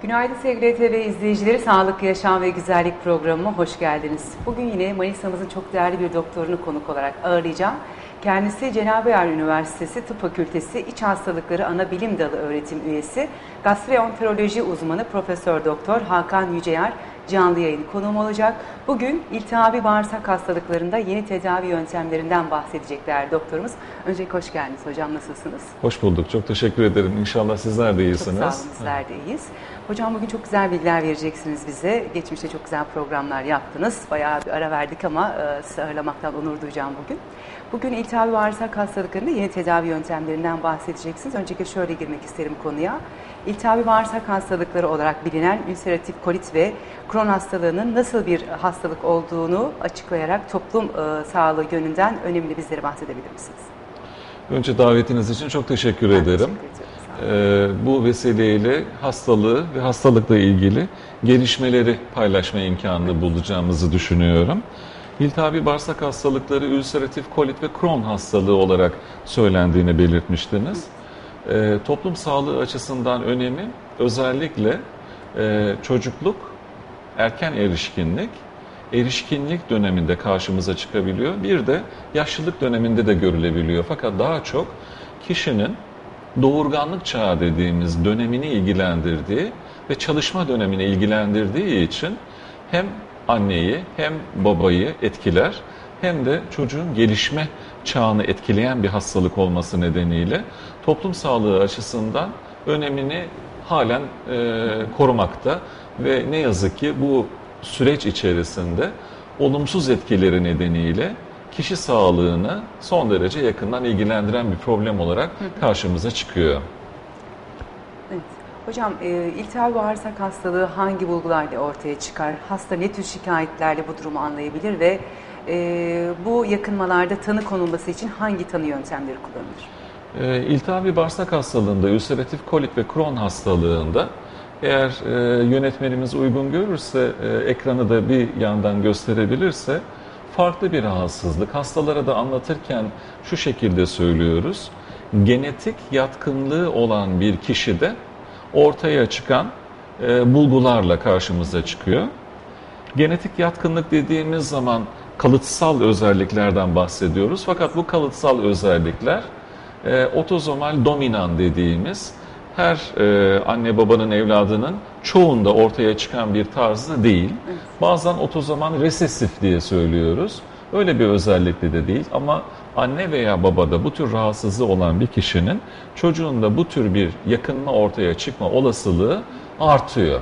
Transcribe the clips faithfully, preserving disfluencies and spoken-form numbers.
Günaydın sevgili E T V izleyicileri, Sağlık, Yaşam ve Güzellik programıma hoş geldiniz. Bugün yine Manisa'mızın çok değerli bir doktorunu konuk olarak ağırlayacağım. Kendisi Cenab-ı Hak Üniversitesi Tıp Fakültesi İç Hastalıkları Anabilim Dalı öğretim üyesi, gastroenteroloji uzmanı Profesör Doktor Hakan Yüceyer canlı yayın konuğum olacak. Bugün iltihabi bağırsak hastalıklarında yeni tedavi yöntemlerinden bahsedecekler doktorumuz. Öncelikle hoş geldiniz hocam, nasılsınız? Hoş bulduk, çok teşekkür ederim. İnşallah sizler de iyisiniz. Çok sağ olun, bizler de iyiyiz. Hocam bugün çok güzel bilgiler vereceksiniz bize. Geçmişte çok güzel programlar yaptınız. Bayağı bir ara verdik ama e, sizi ağırlamaktan onur duyacağım bugün. Bugün iltihabi bağırsak hastalıklarında yeni tedavi yöntemlerinden bahsedeceksiniz. Öncelikle şöyle girmek isterim konuya. İltihabi bağırsak hastalıkları olarak bilinen ülseratif kolit ve Crohn hastalığının nasıl bir hastalık olduğunu açıklayarak toplum e, sağlığı yönünden önemli bizlere bahsedebilir misiniz? Önce davetiniz için çok teşekkür Ben ederim. Teşekkür ederim. Ee, bu vesileyle hastalığı ve hastalıkla ilgili gelişmeleri paylaşma imkanını bulacağımızı düşünüyorum. İltihabi bağırsak hastalıkları ülseratif kolit ve Crohn hastalığı olarak söylendiğini belirtmiştiniz. Ee, toplum sağlığı açısından önemi özellikle e, çocukluk, erken erişkinlik, erişkinlik döneminde karşımıza çıkabiliyor. Bir de yaşlılık döneminde de görülebiliyor. Fakat daha çok kişinin doğurganlık çağı dediğimiz dönemini ilgilendirdiği ve çalışma dönemini ilgilendirdiği için hem anneyi hem babayı etkiler hem de çocuğun gelişme çağını etkileyen bir hastalık olması nedeniyle toplum sağlığı açısından önemini halen e, korumakta ve ne yazık ki bu süreç içerisinde olumsuz etkileri nedeniyle kişi sağlığını son derece yakından ilgilendiren bir problem olarak karşımıza çıkıyor. Evet. Hocam, e, iltihabi bağırsak hastalığı hangi bulgularla ortaya çıkar? Hasta ne tür şikayetlerle bu durumu anlayabilir ve e, bu yakınmalarda tanı konulması için hangi tanı yöntemleri kullanılır? E, İltihabi bağırsak hastalığında, ülseratif kolit ve Crohn hastalığında eğer e, yönetmenimiz uygun görürse, e, ekranı da bir yandan gösterebilirse, farklı bir rahatsızlık. Hastalara da anlatırken şu şekilde söylüyoruz. Genetik yatkınlığı olan bir kişide ortaya çıkan e, bulgularla karşımıza çıkıyor. Genetik yatkınlık dediğimiz zaman kalıtsal özelliklerden bahsediyoruz. Fakat bu kalıtsal özellikler e, otozomal dominan dediğimiz her e, anne babanın evladının çoğunda ortaya çıkan bir tarzı değil. Bazen otozomal resesif diye söylüyoruz. Öyle bir özellikle de değil ama anne veya babada bu tür rahatsızlığı olan bir kişinin çocuğunda bu tür bir yakınma ortaya çıkma olasılığı artıyor.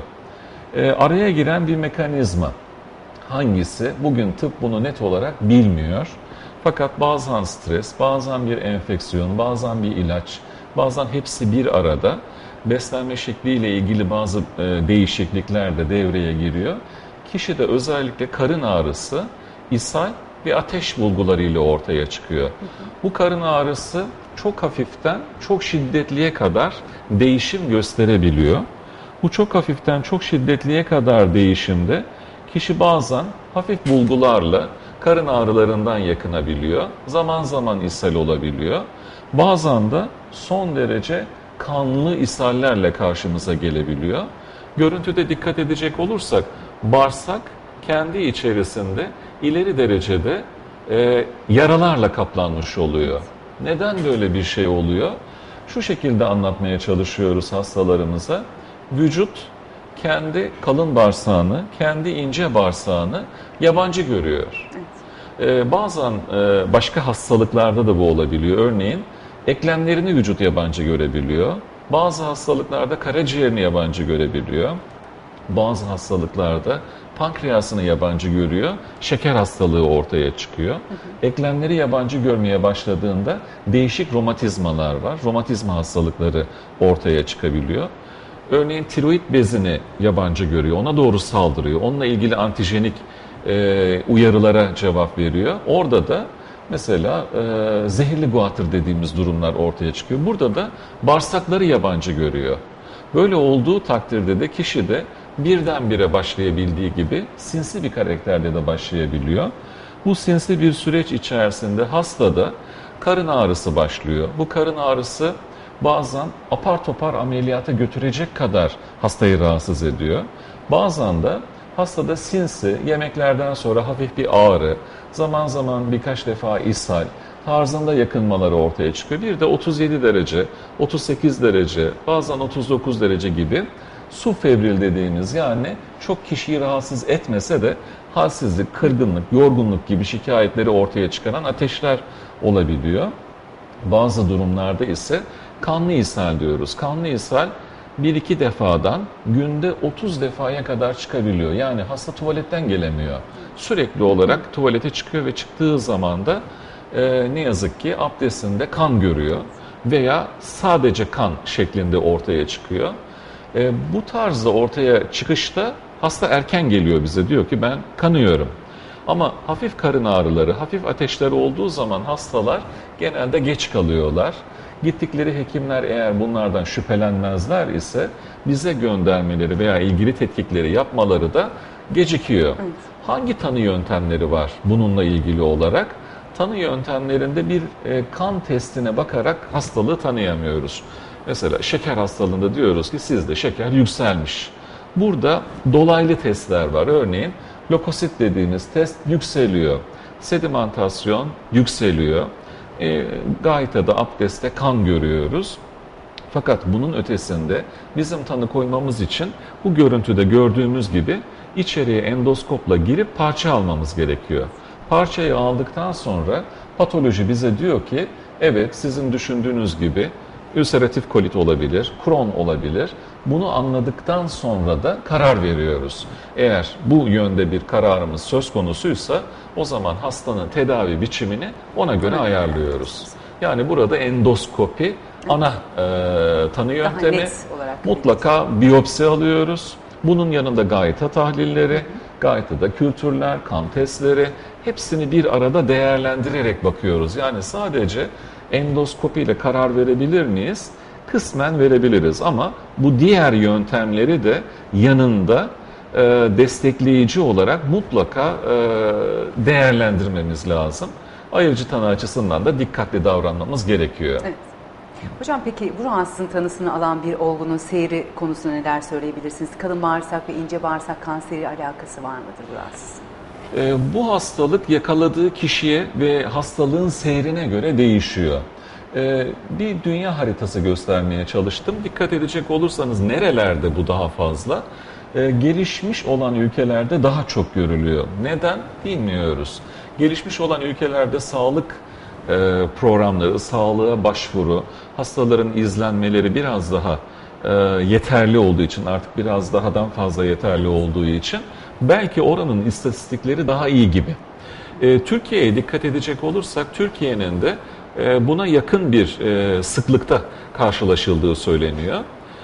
E, araya giren bir mekanizma. Hangisi? Bugün tıp bunu net olarak bilmiyor. Fakat bazen stres, bazen bir enfeksiyon, bazen bir ilaç, bazen hepsi bir arada beslenme şekliyle ilgili bazı e, değişiklikler de devreye giriyor. Kişide özellikle karın ağrısı, ishal ve ateş bulgularıyla ortaya çıkıyor. Bu karın ağrısı çok hafiften çok şiddetliye kadar değişim gösterebiliyor. Bu çok hafiften çok şiddetliye kadar değişimde kişi bazen hafif bulgularla karın ağrılarından yakınabiliyor. Zaman zaman ishal olabiliyor. Bazen de son derece kanlı ishallerle karşımıza gelebiliyor. Görüntüde dikkat edecek olursak bağırsak kendi içerisinde ileri derecede e, yaralarla kaplanmış oluyor. Neden böyle bir şey oluyor? Şu şekilde anlatmaya çalışıyoruz hastalarımıza. Vücut kendi kalın bağırsağını, kendi ince bağırsağını yabancı görüyor. Evet. Ee, bazen e, başka hastalıklarda da bu olabiliyor. Örneğin eklemlerini vücut yabancı görebiliyor. Bazı hastalıklarda karaciğerini yabancı görebiliyor. Bazı hastalıklarda pankreasını yabancı görüyor. Şeker hastalığı ortaya çıkıyor. Hı hı. Eklemleri yabancı görmeye başladığında değişik romatizmalar var. Romatizma hastalıkları ortaya çıkabiliyor. Örneğin tiroid bezini yabancı görüyor, ona doğru saldırıyor. Onunla ilgili antijenik e, uyarılara cevap veriyor. Orada da mesela e, zehirli guatr dediğimiz durumlar ortaya çıkıyor. Burada da bağırsakları yabancı görüyor. Böyle olduğu takdirde de kişi de birdenbire başlayabildiği gibi sinsi bir karakterle de başlayabiliyor. Bu sinsi bir süreç içerisinde hastada karın ağrısı başlıyor. Bu karın ağrısı bazen apar topar ameliyata götürecek kadar hastayı rahatsız ediyor. Bazen de hastada sinsi, yemeklerden sonra hafif bir ağrı, zaman zaman birkaç defa ishal tarzında yakınmaları ortaya çıkıyor. Bir de otuz yedi derece, otuz sekiz derece, bazen otuz dokuz derece gibi subfebril dediğimiz, yani çok kişiyi rahatsız etmese de halsizlik, kırgınlık, yorgunluk gibi şikayetleri ortaya çıkaran ateşler olabiliyor. Bazı durumlarda ise kanlı ishal diyoruz. Kanlı ishal bir iki defadan günde otuz defaya kadar çıkabiliyor. Yani hasta tuvaletten gelemiyor. Sürekli olarak tuvalete çıkıyor ve çıktığı zaman da e, ne yazık ki abdestinde kan görüyor veya sadece kan şeklinde ortaya çıkıyor. E, bu tarzda ortaya çıkışta hasta erken geliyor bize, diyor ki ben kanıyorum. Ama hafif karın ağrıları, hafif ateşleri olduğu zaman hastalar genelde geç kalıyorlar. Gittikleri hekimler eğer bunlardan şüphelenmezler ise bize göndermeleri veya ilgili tetkikleri yapmaları da gecikiyor. Evet. Hangi tanı yöntemleri var bununla ilgili olarak? Tanı yöntemlerinde bir e, kan testine bakarak hastalığı tanıyamıyoruz. Mesela şeker hastalığında diyoruz ki sizde şeker yükselmiş. Burada dolaylı testler var. Örneğin lökosit dediğimiz test yükseliyor. Sedimentasyon yükseliyor. E, gaytada, abdestte kan görüyoruz. Fakat bunun ötesinde bizim tanı koymamız için bu görüntüde gördüğümüz gibi içeriye endoskopla girip parça almamız gerekiyor. Parçayı aldıktan sonra patoloji bize diyor ki evet, sizin düşündüğünüz gibi ülseratif kolit olabilir, Crohn olabilir. Bunu anladıktan sonra da karar veriyoruz. Eğer bu yönde bir kararımız söz konusuysa o zaman hastanın tedavi biçimini ona göre ayarlıyoruz. Yani burada endoskopi ana e, tanı yöntemi. Mutlaka biyopsi alıyoruz. Bunun yanında gayta tahlilleri, gaytada kültürler, kan testleri, hepsini bir arada değerlendirerek bakıyoruz. Yani sadece endoskopiyle karar verebilir miyiz? Kısmen verebiliriz ama bu diğer yöntemleri de yanında e, destekleyici olarak mutlaka e, değerlendirmemiz lazım. Ayırıcı tanı açısından da dikkatli davranmamız gerekiyor. Evet. Hocam peki bu rahatsızlığın tanısını alan bir olgunun seyri konusunda neler söyleyebilirsiniz? Kalın bağırsak ve ince bağırsak kanseri alakası var mıdır bu rahatsızlığın? E, bu hastalık yakaladığı kişiye ve hastalığın seyrine göre değişiyor. E, bir dünya haritası göstermeye çalıştım. Dikkat edecek olursanız nerelerde bu daha fazla? E, gelişmiş olan ülkelerde daha çok görülüyor. Neden? Bilmiyoruz. Gelişmiş olan ülkelerde sağlık e, programları, sağlığa başvuru, hastaların izlenmeleri biraz daha e, yeterli olduğu için, artık biraz dahadan fazla yeterli olduğu için belki oranın istatistikleri daha iyi gibi. E, Türkiye'ye dikkat edecek olursak, Türkiye'nin de e, buna yakın bir e, sıklıkta karşılaşıldığı söyleniyor.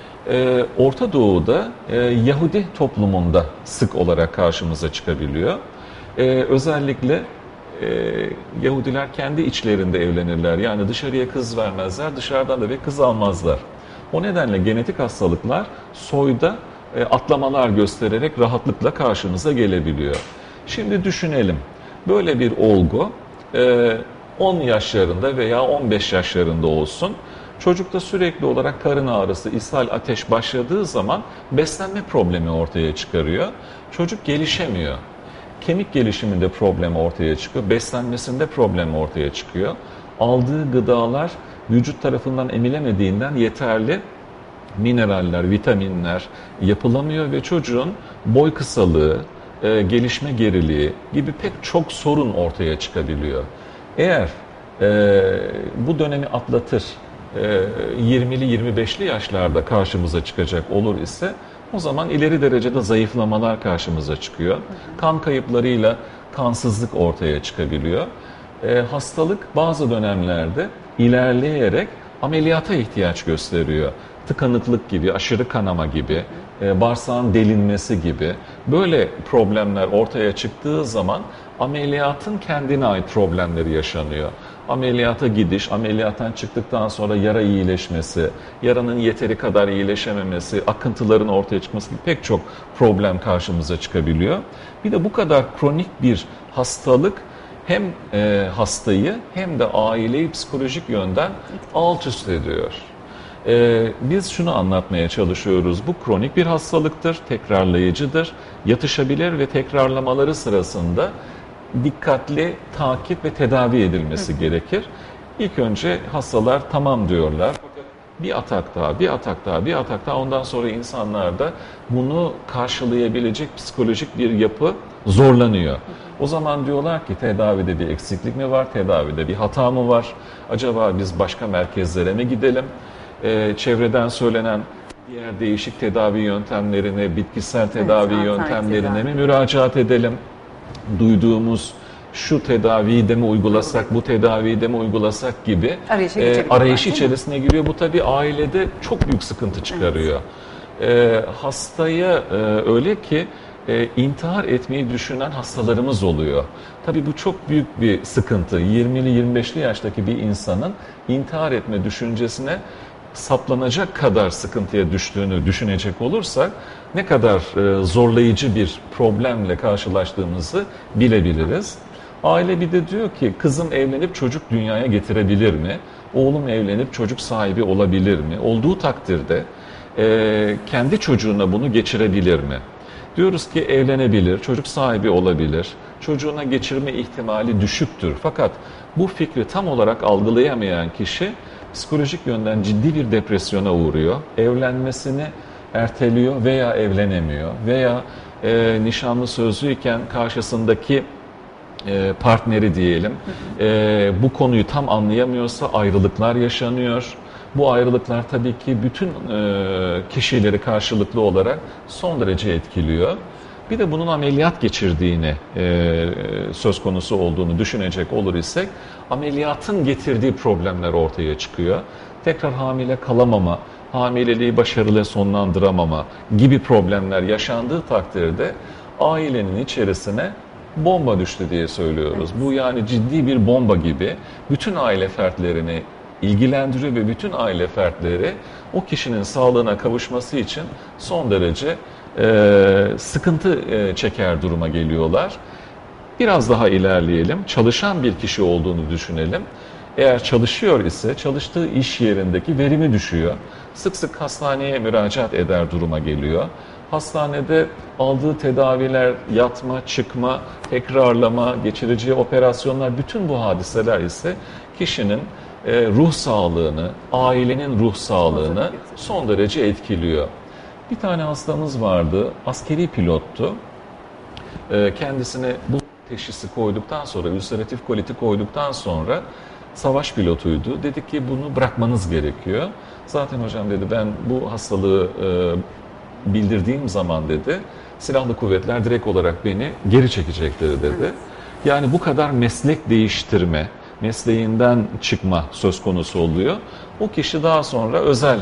E, Orta Doğu'da e, Yahudi toplumunda sık olarak karşımıza çıkabiliyor. E, özellikle e, Yahudiler kendi içlerinde evlenirler. Yani dışarıya kız vermezler, dışarıdan da bir kız almazlar. O nedenle genetik hastalıklar soyda e, atlamalar göstererek rahatlıkla karşımıza gelebiliyor. Şimdi düşünelim, böyle bir olgu e, on yaşlarında veya on beş yaşlarında olsun. Çocukta sürekli olarak karın ağrısı, ishal, ateş başladığı zaman beslenme problemi ortaya çıkarıyor. Çocuk gelişemiyor. Kemik gelişiminde problem ortaya çıkıyor. Beslenmesinde problem ortaya çıkıyor. Aldığı gıdalar vücut tarafından emilemediğinden yeterli mineraller, vitaminler yapılamıyor ve çocuğun boy kısalığı, e, gelişme geriliği gibi pek çok sorun ortaya çıkabiliyor. Eğer e, bu dönemi atlatır, e, yirmili yirmi beşli yaşlarda karşımıza çıkacak olur ise o zaman ileri derecede zayıflamalar karşımıza çıkıyor. Kan kayıplarıyla kansızlık ortaya çıkabiliyor. E, hastalık bazı dönemlerde ilerleyerek ameliyata ihtiyaç gösteriyor. Tıkanıklık gibi, aşırı kanama gibi, e, bağırsağın delinmesi gibi böyle problemler ortaya çıktığı zaman ameliyatın kendine ait problemleri yaşanıyor. Ameliyata gidiş, ameliyattan çıktıktan sonra yara iyileşmesi, yaranın yeteri kadar iyileşememesi, akıntıların ortaya çıkması gibi pek çok problem karşımıza çıkabiliyor. Bir de bu kadar kronik bir hastalık hem e, hastayı hem de aileyi psikolojik yönden alt üst ediyor. Ee, biz şunu anlatmaya çalışıyoruz. Bu kronik bir hastalıktır, tekrarlayıcıdır, yatışabilir ve tekrarlamaları sırasında dikkatli takip ve tedavi edilmesi hı. gerekir. İlk önce hastalar tamam diyorlar. Bir atak daha, bir atak daha, bir atak daha. Ondan sonra insanlarda bunu karşılayabilecek psikolojik bir yapı zorlanıyor. O zaman diyorlar ki tedavide bir eksiklik mi var, tedavide bir hata mı var? Acaba biz başka merkezlere mi gidelim? Ee, çevreden söylenen diğer değişik tedavi yöntemlerine, bitkisel tedavi evet, yöntemlerine tedavi. mi müracaat edelim? Duyduğumuz şu tedaviyi de mi uygulasak, bu tedaviyi de mi uygulasak gibi e, arayış içerisine giriyor. Bu tabii ailede çok büyük sıkıntı çıkarıyor. Evet. E, hastaya e, öyle ki e, intihar etmeyi düşünen hastalarımız oluyor. Tabii bu çok büyük bir sıkıntı. yirmili yirmi beşli yaştaki bir insanın intihar etme düşüncesine saplanacak kadar sıkıntıya düştüğünü düşünecek olursak ne kadar e, zorlayıcı bir problemle karşılaştığımızı bilebiliriz. Aile bir de diyor ki kızım evlenip çocuk dünyaya getirebilir mi? Oğlum evlenip çocuk sahibi olabilir mi? Olduğu takdirde e, kendi çocuğuna bunu geçirebilir mi? Diyoruz ki evlenebilir, çocuk sahibi olabilir, çocuğuna geçirme ihtimali düşüktür. Fakat bu fikri tam olarak algılayamayan kişi psikolojik yönden ciddi bir depresyona uğruyor. Evlenmesini erteliyor veya evlenemiyor veya e, nişanlı sözlüyken karşısındaki e, partneri diyelim e, bu konuyu tam anlayamıyorsa ayrılıklar yaşanıyor. Bu ayrılıklar tabii ki bütün e, kişileri karşılıklı olarak son derece etkiliyor. Bir de bunun ameliyat geçirdiğini, e, söz konusu olduğunu düşünecek olur isek, ameliyatın getirdiği problemler ortaya çıkıyor. Tekrar hamile kalamama, hamileliği başarıyla sonlandıramama gibi problemler yaşandığı takdirde ailenin içerisine bomba düştü diye söylüyoruz. Bu yani ciddi bir bomba gibi bütün aile fertlerini ilgilendiriyor ve bütün aile fertleri o kişinin sağlığına kavuşması için son derece e, sıkıntı e, çeker duruma geliyorlar. Biraz daha ilerleyelim. Çalışan bir kişi olduğunu düşünelim. Eğer çalışıyor ise çalıştığı iş yerindeki verimi düşüyor. Sık sık hastaneye müracaat eder duruma geliyor. Hastanede aldığı tedaviler, yatma, çıkma, tekrarlama, geçireceği operasyonlar, bütün bu hadiseler ise kişinin e, ruh sağlığını, ailenin ruh sağlığını son derece etkiliyor. Bir tane hastamız vardı, askeri pilottu. E, kendisine bu teşhisi koyduktan sonra, ülseratif koliti koyduktan sonra savaş pilotuydu. Dedik ki bunu bırakmanız gerekiyor. Zaten hocam dedi ben bu hastalığı e, bildirdiğim zaman dedi silahlı kuvvetler direkt olarak beni geri çekecekleri dedi. Yani bu kadar meslek değiştirme, mesleğinden çıkma söz konusu oluyor. O kişi daha sonra özel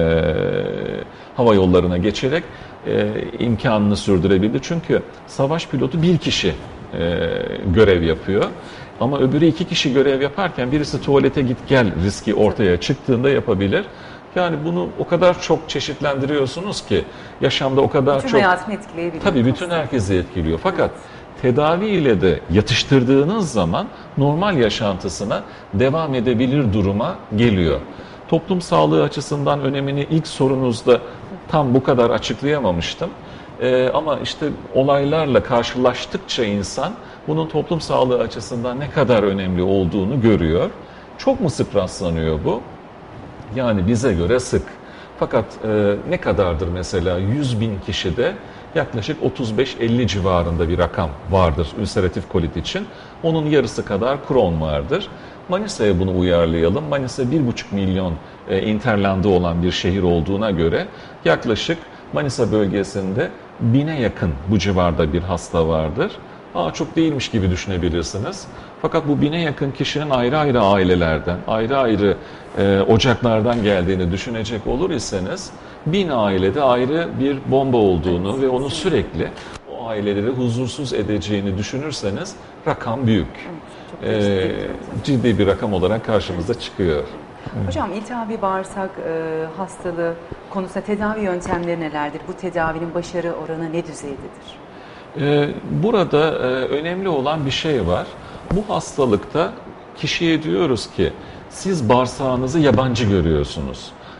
e, hava yollarına geçerek e, imkanını sürdürebildi. Çünkü savaş pilotu bir kişi e, görev yapıyor. Ama öbürü iki kişi görev yaparken birisi tuvalete git gel riski ortaya çıktığında yapabilir. Yani bunu o kadar çok çeşitlendiriyorsunuz ki yaşamda o kadar bütün çok... Bütün hayatını etkileyebiliyor. Tabii bütün herkesi etkiliyor. Fakat tedavi ile de yatıştırdığınız zaman normal yaşantısına devam edebilir duruma geliyor. Toplum sağlığı açısından önemini ilk sorunuzda tam bu kadar açıklayamamıştım. Ee, ama işte olaylarla karşılaştıkça insan bunun toplum sağlığı açısından ne kadar önemli olduğunu görüyor. Çok mu sık rastlanıyor bu? Yani bize göre sık. Fakat e, ne kadardır mesela yüz bin kişide yaklaşık otuz beş elli civarında bir rakam vardır ülseratif kolit için. Onun yarısı kadar Crohn vardır. Manisa'ya bunu uyarlayalım. Manisa bir buçuk milyon e, interlandı olan bir şehir olduğuna göre yaklaşık Manisa bölgesinde bine yakın bu civarda bir hasta vardır. Aa, çok değilmiş gibi düşünebilirsiniz. Fakat bu bine yakın kişinin ayrı ayrı ailelerden, ayrı ayrı e, ocaklardan geldiğini düşünecek olur iseniz bin ailede ayrı bir bomba olduğunu ve onu sürekli o aileleri huzursuz edeceğini düşünürseniz rakam büyük. E, ciddi bir rakam olarak karşımıza çıkıyor. Hocam iltihabi bağırsak e, hastalığı konusunda tedavi yöntemleri nelerdir? Bu tedavinin başarı oranı ne düzeydedir? Burada önemli olan bir şey var. Bu hastalıkta kişiye diyoruz ki siz bağırsağınızı yabancı görüyorsunuz.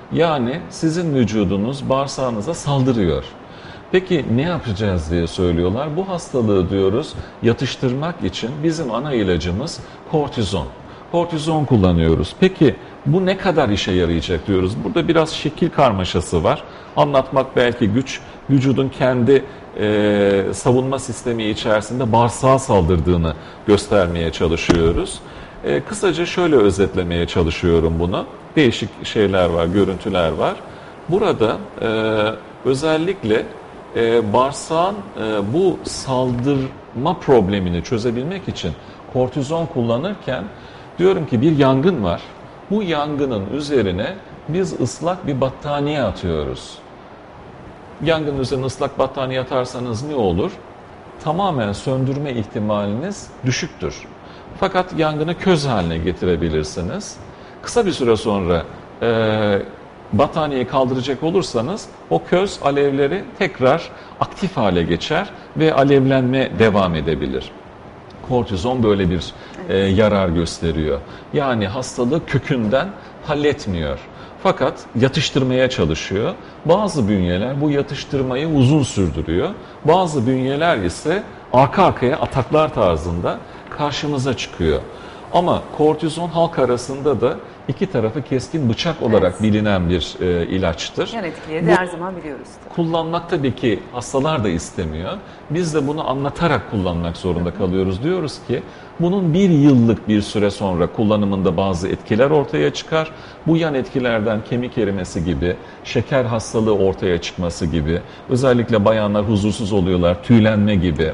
Yani sizin vücudunuz bağırsağınıza saldırıyor. Peki ne yapacağız diye söylüyorlar. Bu hastalığı diyoruz yatıştırmak için bizim ana ilacımız kortizon. Kortizon kullanıyoruz. Peki bu ne kadar işe yarayacak diyoruz. Burada biraz şekil karmaşası var. Anlatmak belki güç. Vücudun kendi e, savunma sistemi içerisinde bağırsağa saldırdığını göstermeye çalışıyoruz. E, kısaca şöyle özetlemeye çalışıyorum bunu. Değişik şeyler var, görüntüler var. Burada e, özellikle e, bağırsağın e, bu saldırma problemini çözebilmek için kortizon kullanırken diyorum ki bir yangın var. Bu yangının üzerine biz ıslak bir battaniye atıyoruz. Yangının üzerine ıslak battaniye atarsanız ne olur? Tamamen söndürme ihtimaliniz düşüktür. Fakat yangını köz haline getirebilirsiniz. Kısa bir süre sonra e, battaniyeyi kaldıracak olursanız o köz alevleri tekrar aktif hale geçer ve alevlenme devam edebilir. Kortizon böyle bir e, yarar gösteriyor. Yani hastalığı kökünden halletmiyor. Fakat yatıştırmaya çalışıyor. Bazı bünyeler bu yatıştırmayı uzun sürdürüyor. Bazı bünyeler ise arka arkaya ataklar tarzında karşımıza çıkıyor. Ama kortizon halk arasında da iki tarafı keskin bıçak olarak evet. bilinen bir e, ilaçtır. Yan etkileri de her zaman biliyoruz. Kullanmak tabii ki hastalar da istemiyor. Biz de bunu anlatarak kullanmak zorunda kalıyoruz. Diyoruz ki bunun bir yıllık bir süre sonra kullanımında bazı etkiler ortaya çıkar. Bu yan etkilerden kemik erimesi gibi, şeker hastalığı ortaya çıkması gibi, özellikle bayanlar huzursuz oluyorlar, tüylenme gibi.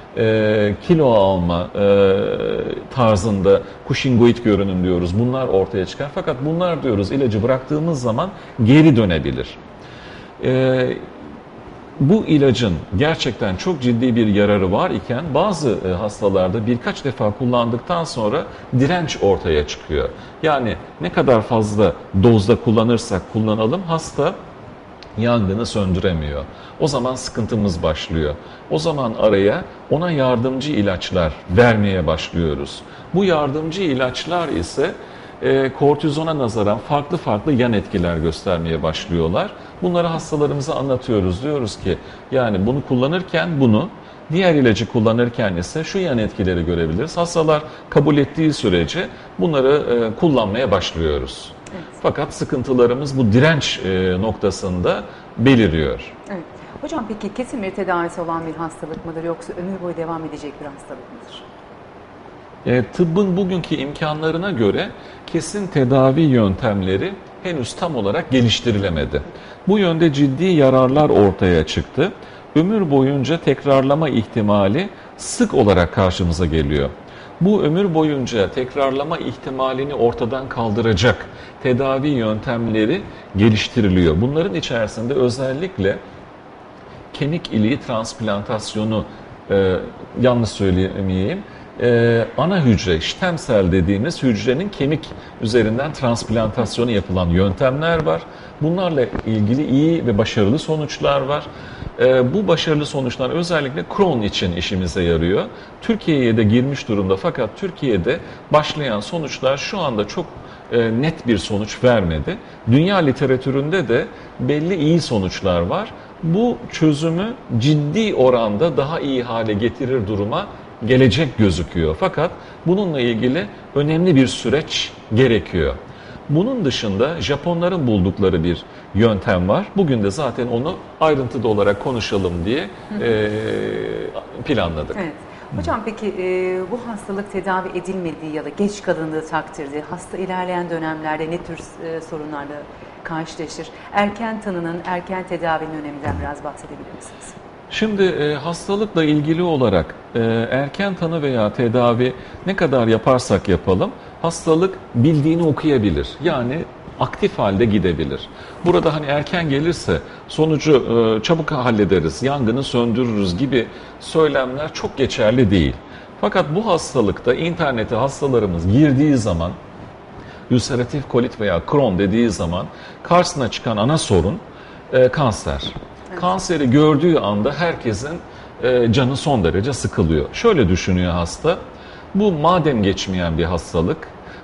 E, kilo alma e, tarzında Cushingoid görünüm diyoruz. Bunlar ortaya çıkar. Fakat bunlar diyoruz ilacı bıraktığımız zaman geri dönebilir. E, bu ilacın gerçekten çok ciddi bir yararı var iken bazı e, hastalarda birkaç defa kullandıktan sonra direnç ortaya çıkıyor. Yani ne kadar fazla dozda kullanırsak kullanalım hasta yangını söndüremiyor. O zaman sıkıntımız başlıyor. O zaman araya ona yardımcı ilaçlar vermeye başlıyoruz. Bu yardımcı ilaçlar ise e, kortizona nazaran farklı farklı yan etkiler göstermeye başlıyorlar. Bunları hastalarımıza anlatıyoruz. Diyoruz ki yani bunu kullanırken bunu, diğer ilacı kullanırken ise şu yan etkileri görebiliriz. Hastalar kabul ettiği sürece bunları e, kullanmaya başlıyoruz. Evet. Fakat sıkıntılarımız bu direnç e, noktasında beliriyor. Evet. Hocam peki kesin bir tedavisi olan bir hastalık mıdır yoksa ömür boyu devam edecek bir hastalık mıdır? E, tıbbın bugünkü imkanlarına göre kesin tedavi yöntemleri henüz tam olarak geliştirilemedi. Bu yönde ciddi yararlar ortaya çıktı. Ömür boyunca tekrarlama ihtimali sık olarak karşımıza geliyor. Bu ömür boyunca tekrarlama ihtimalini ortadan kaldıracak tedavi yöntemleri geliştiriliyor. Bunların içerisinde özellikle kemik iliği transplantasyonu, e, yanlış söyleyemeyeyim, e, ana hücre, stem cell dediğimiz hücrenin kemik üzerinden transplantasyonu yapılan yöntemler var. Bunlarla ilgili iyi ve başarılı sonuçlar var. E, bu başarılı sonuçlar özellikle Crohn için işimize yarıyor. Türkiye'ye de girmiş durumda fakat Türkiye'de başlayan sonuçlar şu anda çok e, net bir sonuç vermedi. Dünya literatüründe de belli iyi sonuçlar var. Bu çözümü ciddi oranda daha iyi hale getirir duruma gelecek gözüküyor. Fakat bununla ilgili önemli bir süreç gerekiyor. Bunun dışında Japonların buldukları bir yöntem var. Bugün de zaten onu ayrıntılı olarak konuşalım diye e, planladık. Evet. Hocam peki e, bu hastalık tedavi edilmediği ya da geç kalındığı takdirde hasta ilerleyen dönemlerde ne tür e, sorunlarla karşılaşır? Erken tanının, erken tedavinin öneminden biraz bahsedebilir misiniz? Şimdi e, hastalıkla ilgili olarak e, erken tanı veya tedavi ne kadar yaparsak yapalım hastalık bildiğini okuyabilir. Yani aktif halde gidebilir. Burada hani erken gelirse sonucu e, çabuk hallederiz, yangını söndürürüz gibi söylemler çok geçerli değil. Fakat bu hastalıkta internete hastalarımız girdiği zaman ülseratif kolit veya Crohn dediği zaman karşısına çıkan ana sorun e, kanser. Evet. Kanseri gördüğü anda herkesin e, canı son derece sıkılıyor. Şöyle düşünüyor hasta, bu madem geçmeyen bir hastalık,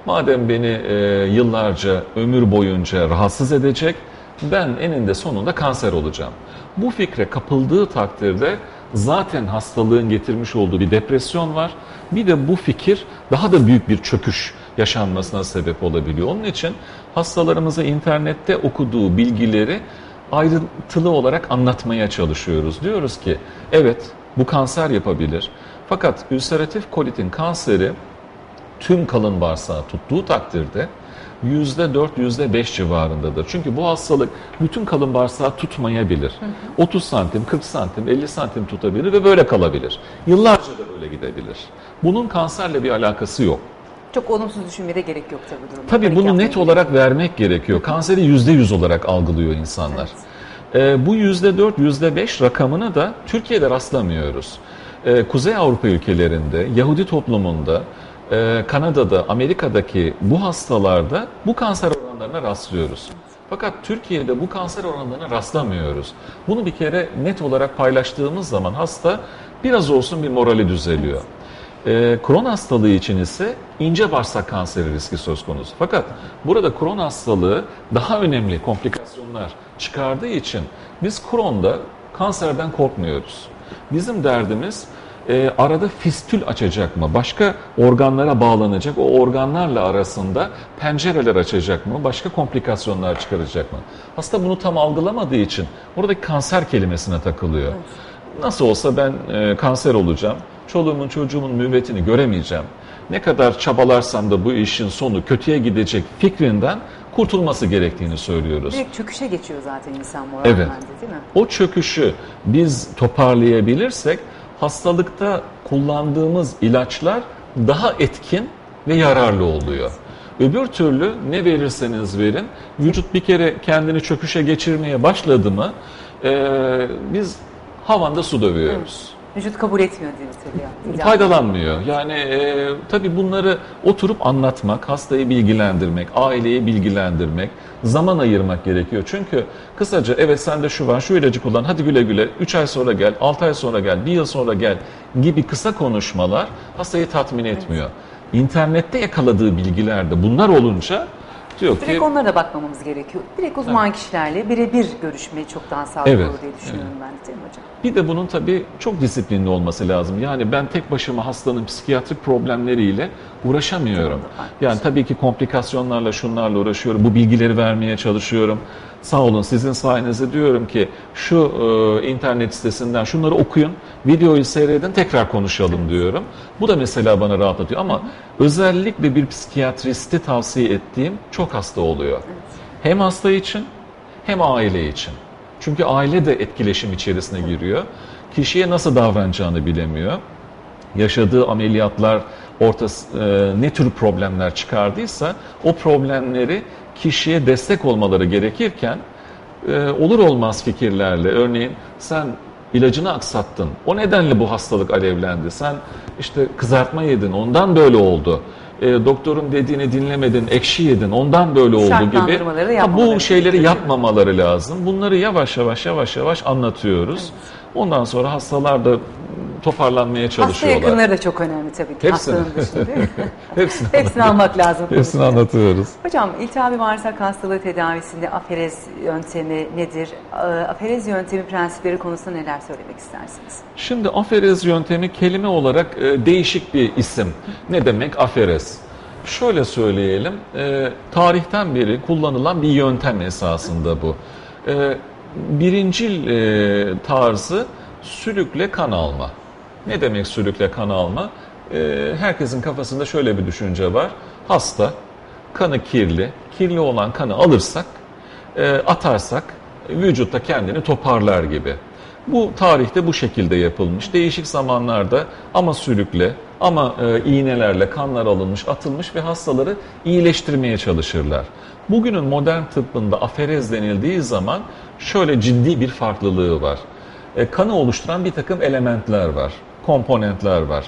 Madem beni e, yıllarca, ömür boyunca rahatsız edecek, ben eninde sonunda kanser olacağım. Bu fikre kapıldığı takdirde zaten hastalığın getirmiş olduğu bir depresyon var. Bir de bu fikir daha da büyük bir çöküş yaşanmasına sebep olabiliyor. Onun için hastalarımıza internette okuduğu bilgileri ayrıntılı olarak anlatmaya çalışıyoruz. Diyoruz ki evet bu kanser yapabilir. Fakat ülseratif kolitin kanseri tüm kalın bağırsağı tuttuğu takdirde yüzde dört yüzde beş civarındadır. Çünkü bu hastalık bütün kalın bağırsağı tutmayabilir. Hı hı. otuz santim, kırk santim, elli santim tutabilir ve böyle kalabilir. Yıllarca da böyle gidebilir. Bunun kanserle bir alakası yok. Çok olumsuz düşünmeye de gerek yok tabii bu durumda. Tabii bunu net olarak vermek gerekiyor. Kanseri yüzde yüz olarak algılıyor insanlar. Evet. Ee, bu yüzde dört yüzde beş rakamını da Türkiye'de rastlamıyoruz. Ee, Kuzey Avrupa ülkelerinde, Yahudi toplumunda, Ee, Kanada'da, Amerika'daki bu hastalarda bu kanser oranlarına rastlıyoruz. Fakat Türkiye'de bu kanser oranlarına rastlamıyoruz. Bunu bir kere net olarak paylaştığımız zaman hasta biraz olsun bir morali düzeliyor. Ee, Crohn hastalığı için ise ince bağırsak kanseri riski söz konusu. Fakat burada Crohn hastalığı daha önemli komplikasyonlar çıkardığı için biz Crohn'da kanserden korkmuyoruz. Bizim derdimiz E, arada fistül açacak mı? Başka organlara bağlanacak, o organlarla arasında pencereler açacak mı? Başka komplikasyonlar çıkaracak mı? Hasta bunu tam algılamadığı için oradaki kanser kelimesine takılıyor. Evet. Nasıl olsa ben e, kanser olacağım, çoluğumun çocuğumun mürüvvetini göremeyeceğim. Ne kadar çabalarsam da bu işin sonu kötüye gidecek fikrinden kurtulması gerektiğini söylüyoruz. Direkt çöküşe geçiyor zaten insan moralmente, evet. Değil mi? O çöküşü biz toparlayabilirsek hastalıkta kullandığımız ilaçlar daha etkin ve yararlı oluyor. Öbür türlü ne verirseniz verin, vücut bir kere kendini çöküşe geçirmeye başladı mı e, biz havanda su dövüyoruz. Evet. Vücut kabul etmiyor diye tabii. Faydalanmıyor. Yani e, tabii bunları oturup anlatmak, hastayı bilgilendirmek, aileyi bilgilendirmek, zaman ayırmak gerekiyor. Çünkü kısaca evet sende şu var, şu ilacı kullan, hadi güle güle, üç ay sonra gel, altı ay sonra gel, bir yıl sonra gel gibi kısa konuşmalar hastayı tatmin etmiyor. Evet. İnternette yakaladığı bilgilerde bunlar olunca diyor Direkt ki, onlara da bakmamamız gerekiyor. Direkt uzman evet. kişilerle birebir görüşmeyi çok daha sağlıklı evet. olur diye düşünüyorum evet. ben değil mi hocam? Bir de bunun tabii çok disiplinli olması lazım. Yani ben tek başıma hastanın psikiyatrik problemleriyle uğraşamıyorum. Yani tabii ki komplikasyonlarla, şunlarla uğraşıyorum. Bu bilgileri vermeye çalışıyorum. Sağ olun sizin sayenizde diyorum ki şu e, internet sitesinden şunları okuyun, videoyu seyredin, tekrar konuşalım evet. diyorum. Bu da mesela bana rahatlatıyor ama hı hı. özellikle bir psikiyatristi tavsiye ettiğim çok hasta oluyor. Evet. Hem hasta için hem aile için. Çünkü aile de etkileşim içerisine giriyor. Kişiye nasıl davranacağını bilemiyor. Yaşadığı ameliyatlar ortası, e, ne tür problemler çıkardıysa o problemleri kişiye destek olmaları gerekirken e, olur olmaz fikirlerle örneğin sen ilacını aksattın. O nedenle bu hastalık alevlendi. Sen işte kızartma yedin ondan böyle oldu. E, doktorun dediğini dinlemedin, ekşi yedin, ondan böyle oldu gibi. Ha, bu şeyleri yapmamaları lazım. Bunları yavaş yavaş yavaş yavaş anlatıyoruz. Evet. Ondan sonra hastalar da toparlanmaya çalışıyorlar. Hasta yakınları da çok önemli tabii ki. Hepsini. Hastanın dışında değil mi? Hepsini, Hepsini almak lazım. Hepsini anlatıyoruz. Hocam iltihabi bağırsak hastalığı tedavisinde aferez yöntemi nedir? Aferez yöntemi prensipleri konusunda neler söylemek istersiniz? Şimdi aferez yöntemi kelime olarak e, değişik bir isim. Ne demek aferez? Şöyle söyleyelim, e, tarihten beri kullanılan bir yöntem esasında bu. E, birincil e, tarzı sülükle kan alma. Ne demek sülükle kan alma? E, herkesin kafasında şöyle bir düşünce var. Hasta, kanı kirli, kirli olan kanı alırsak, e, atarsak vücutta kendini toparlar gibi. Bu tarihte bu şekilde yapılmış. Değişik zamanlarda ama sülükle ama e, iğnelerle kanlar alınmış, atılmış ve hastaları iyileştirmeye çalışırlar. Bugünün modern tıbbında aferez denildiği zaman şöyle ciddi bir farklılığı var. E, kanı oluşturan bir takım elementler var, komponentler var.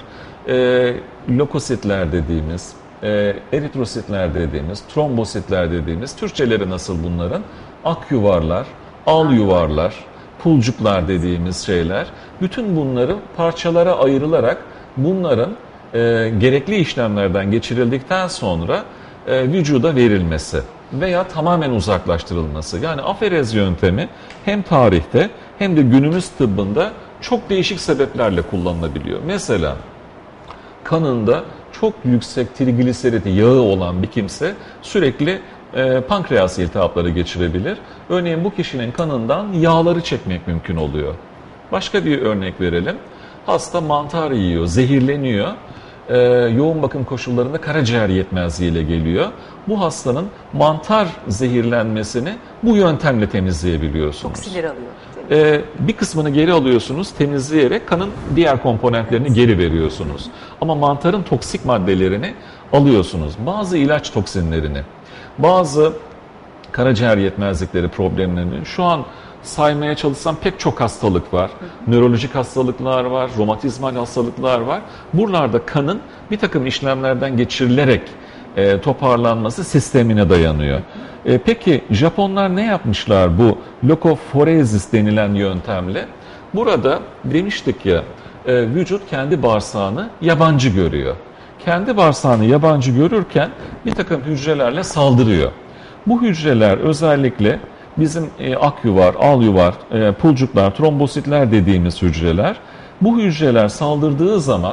E, lokositler dediğimiz, e, eritrositler dediğimiz, trombositler dediğimiz, Türkçeleri nasıl bunların? Ak yuvarlar, al yuvarlar, pulcuklar dediğimiz şeyler. Bütün bunları parçalara ayrılarak bunların e, gerekli işlemlerden geçirildikten sonra e, vücuda verilmesi veya tamamen uzaklaştırılması. Yani aferez yöntemi hem tarihte hem de günümüz tıbbında çok değişik sebeplerle kullanılabiliyor. Mesela kanında çok yüksek trigliserit yağı olan bir kimse sürekli e, pankreas iltihapları geçirebilir. Örneğin bu kişinin kanından yağları çekmek mümkün oluyor. Başka bir örnek verelim. Hasta mantar yiyor, zehirleniyor. Ee, yoğun bakım koşullarında karaciğer yetmezliğiyle geliyor. Bu hastanın mantar zehirlenmesini bu yöntemle temizleyebiliyorsunuz. Toksinleri alıyor. Ee, bir kısmını geri alıyorsunuz, temizleyerek kanın diğer komponentlerini evet. geri veriyorsunuz. Ama mantarın toksik maddelerini alıyorsunuz. Bazı ilaç toksinlerini, bazı karaciğer yetmezlikleri problemlerini şu an saymaya çalışsam pek çok hastalık var. Nörolojik hastalıklar var, romatizmal hastalıklar var. Buralarda kanın bir takım işlemlerden geçirilerek e, toparlanması sistemine dayanıyor. E, peki Japonlar ne yapmışlar bu leukapheresis denilen yöntemle? Burada demiştik ya e, vücut kendi bağırsağını yabancı görüyor. Kendi bağırsağını yabancı görürken bir takım hücrelerle saldırıyor. Bu hücreler özellikle bizim e, akyuvar, alyuvar, e, pulcuklar, trombositler dediğimiz hücreler. Bu hücreler saldırdığı zaman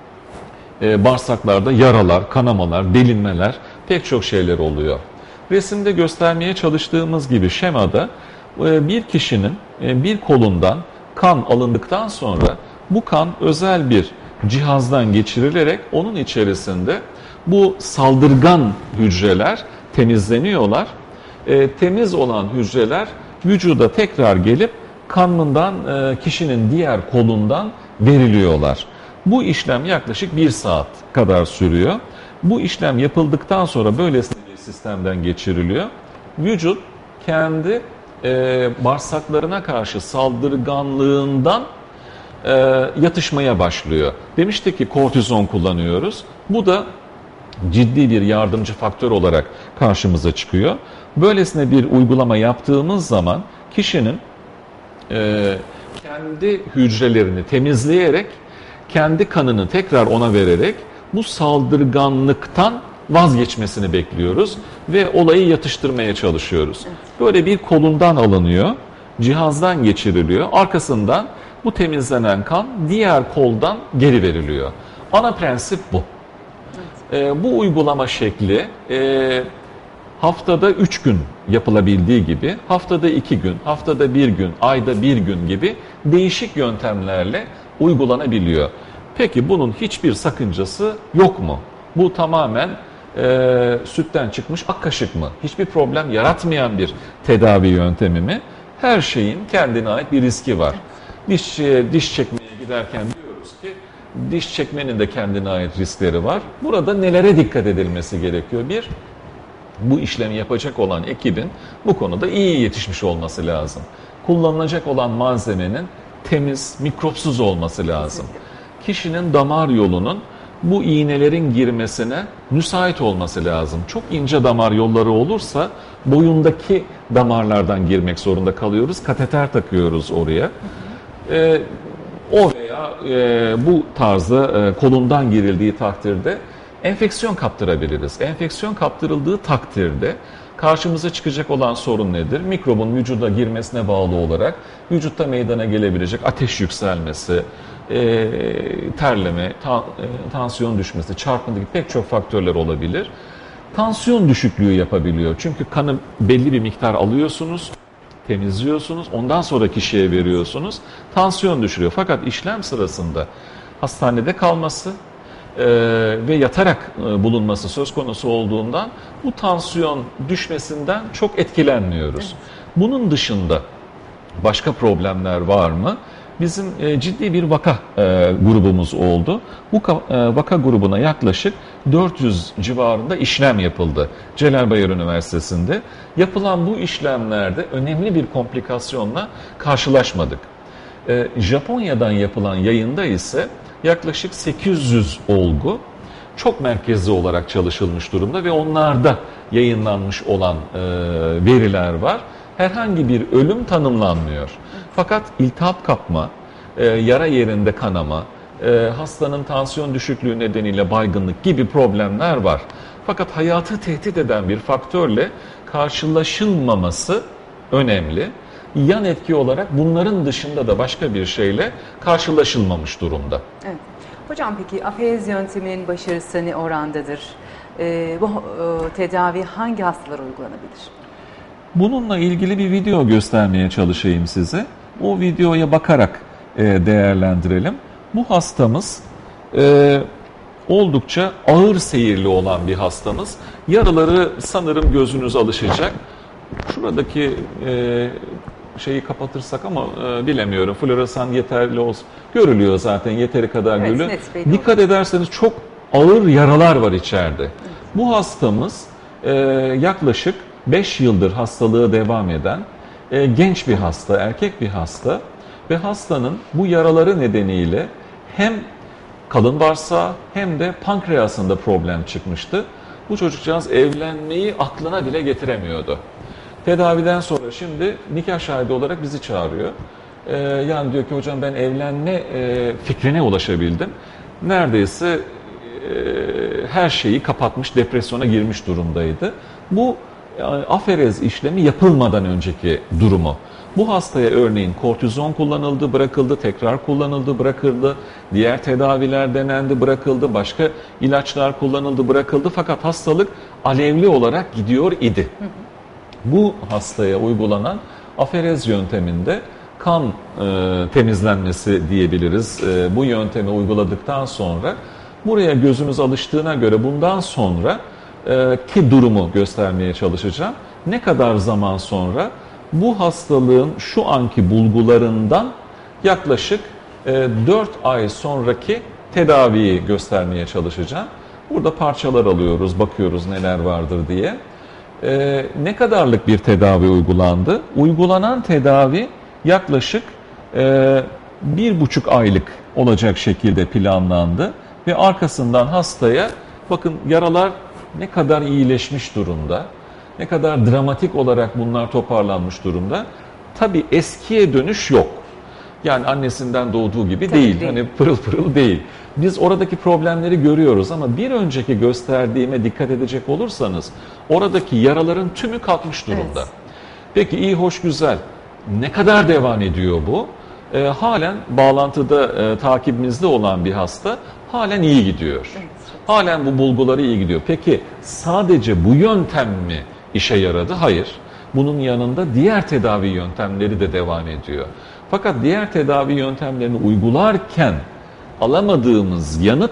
e, bağırsaklarda yaralar, kanamalar, delinmeler, pek çok şeyler oluyor. Resimde göstermeye çalıştığımız gibi şemada e, bir kişinin e, bir kolundan kan alındıktan sonra bu kan özel bir cihazdan geçirilerek onun içerisinde bu saldırgan hücreler temizleniyorlar. E, temiz olan hücreler vücuda tekrar gelip kanından e, kişinin diğer kolundan veriliyorlar. Bu işlem yaklaşık bir saat kadar sürüyor. Bu işlem yapıldıktan sonra böylesine bir sistemden geçiriliyor. Vücut kendi e, bağırsaklarına karşı saldırganlığından e, yatışmaya başlıyor. Demiştik ki kortizon kullanıyoruz. Bu da ciddi bir yardımcı faktör olarak karşımıza çıkıyor. Böylesine bir uygulama yaptığımız zaman kişinin e, kendi hücrelerini temizleyerek, kendi kanını tekrar ona vererek bu saldırganlıktan vazgeçmesini bekliyoruz ve olayı yatıştırmaya çalışıyoruz. Böyle bir kolundan alınıyor, cihazdan geçiriliyor, arkasından bu temizlenen kan diğer koldan geri veriliyor. Ana prensip bu. E, bu uygulama şekli e, haftada üç gün yapılabildiği gibi haftada iki gün, haftada bir gün, ayda bir gün gibi değişik yöntemlerle uygulanabiliyor. Peki bunun hiçbir sakıncası yok mu? Bu tamamen e, sütten çıkmış ak kaşık mı? Hiçbir problem yaratmayan bir tedavi yöntemi mi? Her şeyin kendine ait bir riski var. Diş, diş çekmeye giderken diyoruz ki diş çekmenin de kendine ait riskleri var. Burada nelere dikkat edilmesi gerekiyor? Bir, bu işlemi yapacak olan ekibin bu konuda iyi yetişmiş olması lazım. Kullanılacak olan malzemenin temiz, mikropsuz olması lazım. Kişinin damar yolunun bu iğnelerin girmesine müsait olması lazım. Çok ince damar yolları olursa boyundaki damarlardan girmek zorunda kalıyoruz. Kateter takıyoruz oraya. Ee, o veya e, bu tarzda e, kolundan girildiği takdirde enfeksiyon kaptırabiliriz. Enfeksiyon kaptırıldığı takdirde karşımıza çıkacak olan sorun nedir? Mikrobun vücuda girmesine bağlı olarak vücutta meydana gelebilecek ateş yükselmesi, e, terleme, ta, e, tansiyon düşmesi, çarpıntı gibi pek çok faktörler olabilir. Tansiyon düşüklüğü yapabiliyor. Çünkü kanı belli bir miktar alıyorsunuz, temizliyorsunuz, ondan sonra kişiye veriyorsunuz. Tansiyon düşürüyor. Fakat işlem sırasında hastanede kalması e, ve yatarak e, bulunması söz konusu olduğundan bu tansiyon düşmesinden çok etkilenmiyoruz. Bunun dışında başka problemler var mı? Bizim e, ciddi bir vaka e, grubumuz oldu. Bu e, vaka grubuna yaklaşık dört yüz civarında işlem yapıldı Celal Bayar Üniversitesi'nde. Yapılan bu işlemlerde önemli bir komplikasyonla karşılaşmadık. E, Japonya'dan yapılan yayında ise yaklaşık sekiz yüz olgu çok merkezli olarak çalışılmış durumda ve onlarda yayınlanmış olan e, veriler var. Herhangi bir ölüm tanımlanmıyor. Fakat iltihap kapma, e, yara yerinde kanama, e, hastanın tansiyon düşüklüğü nedeniyle baygınlık gibi problemler var. Fakat hayatı tehdit eden bir faktörle karşılaşılmaması önemli. Yan etki olarak bunların dışında da başka bir şeyle karşılaşılmamış durumda. Evet. Hocam peki aferez yönteminin başarısı ne orandadır? Ee, bu e, tedavi hangi hastalara uygulanabilir? Bununla ilgili bir video göstermeye çalışayım size. O videoya bakarak e, değerlendirelim. Bu hastamız e, oldukça ağır seyirli olan bir hastamız. Yaraları sanırım gözünüz alışacak. Şuradaki e, şeyi kapatırsak ama e, bilemiyorum. Floresan yeterli olsun. Görülüyor zaten yeteri kadar Evet, görülüyor. net, Dikkat ederseniz çok ağır yaralar var içeride. Evet. Bu hastamız e, yaklaşık beş yıldır hastalığı devam eden e, genç bir hasta, erkek bir hasta ve hastanın bu yaraları nedeniyle hem kalın bağırsağı hem de pankreasında problem çıkmıştı. Bu çocukcağız evlenmeyi aklına bile getiremiyordu. Tedaviden sonra şimdi nikah şahidi olarak bizi çağırıyor. Ee, yani diyor ki hocam ben evlenme e, fikrine ulaşabildim. Neredeyse e, her şeyi kapatmış, depresyona girmiş durumdaydı. Bu yani, aferez işlemi yapılmadan önceki durumu. Bu hastaya örneğin kortizon kullanıldı, bırakıldı, tekrar kullanıldı, bırakıldı. Diğer tedaviler denendi, bırakıldı. Başka ilaçlar kullanıldı, bırakıldı. Fakat hastalık alevli olarak gidiyor idi. Hı hı. Bu hastaya uygulanan aferez yönteminde kan e, temizlenmesi diyebiliriz. E, bu yöntemi uyguladıktan sonra buraya gözümüz alıştığına göre bundan sonra e, ki durumu göstermeye çalışacağım. Ne kadar zaman sonra bu hastalığın şu anki bulgularından yaklaşık e, dört ay sonraki tedaviyi göstermeye çalışacağım. Burada parçalar alıyoruz, bakıyoruz neler vardır diye. Ee, ne kadarlık bir tedavi uygulandı? Uygulanan tedavi yaklaşık e, bir buçuk aylık olacak şekilde planlandı ve arkasından hastaya bakın yaralar ne kadar iyileşmiş durumda, ne kadar dramatik olarak bunlar toparlanmış durumda. Tabii eskiye dönüş yok. Yani annesinden doğduğu gibi değil, değil, hani pırıl pırıl değil. Biz oradaki problemleri görüyoruz ama bir önceki gösterdiğime dikkat edecek olursanız oradaki yaraların tümü kalkmış durumda. Evet. Peki iyi, hoş, güzel. Ne kadar devam ediyor bu? E, halen bağlantıda e, takibimizde olan bir hasta halen iyi gidiyor. Evet. Halen bu bulguları iyi gidiyor. Peki sadece bu yöntem mi işe yaradı? Hayır. Bunun yanında diğer tedavi yöntemleri de devam ediyor. Fakat diğer tedavi yöntemlerini uygularken alamadığımız yanıt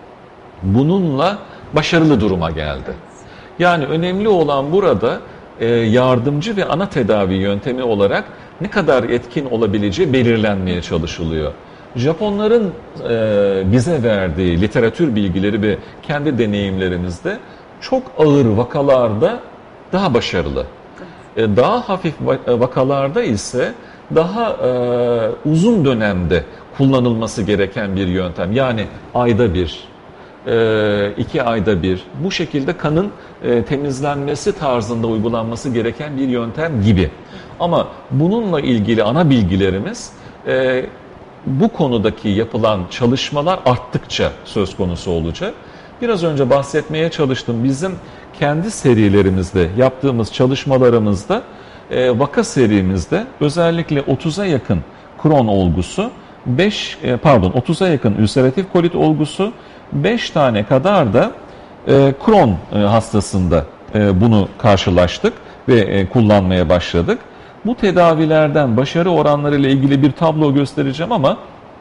bununla başarılı duruma geldi. Yani önemli olan burada e, yardımcı ve ana tedavi yöntemi olarak ne kadar etkin olabileceği belirlenmeye çalışılıyor. Japonların e, bize verdiği literatür bilgileri ve kendi deneyimlerimizde çok ağır vakalarda daha başarılı. E, daha hafif vakalarda ise daha e, uzun dönemde kullanılması gereken bir yöntem. Yani ayda bir, e, iki ayda bir bu şekilde kanın e, temizlenmesi tarzında uygulanması gereken bir yöntem gibi. Ama bununla ilgili ana bilgilerimiz e, bu konudaki yapılan çalışmalar arttıkça söz konusu olacak. Biraz önce bahsetmeye çalıştım. Bizim kendi serilerimizde yaptığımız çalışmalarımızda e, vaka serimizde özellikle otuza yakın Crohn olgusu, beş e, pardon otuza yakın ülseratif kolit olgusu, beş tane kadar da e, Crohn e, hastasında e, bunu karşılaştık ve e, kullanmaya başladık. Bu tedavilerden başarı oranları ile ilgili bir tablo göstereceğim ama